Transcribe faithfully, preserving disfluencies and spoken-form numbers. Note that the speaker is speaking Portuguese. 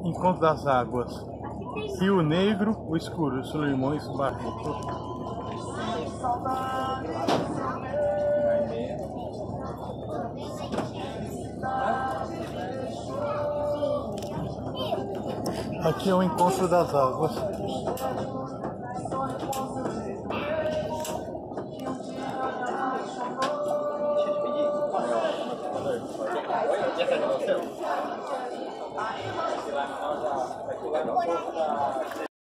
Encontro das Águas. Rio Negro, o Escuro, Solimões, Barreto. Aqui é o Encontro das Águas. Vai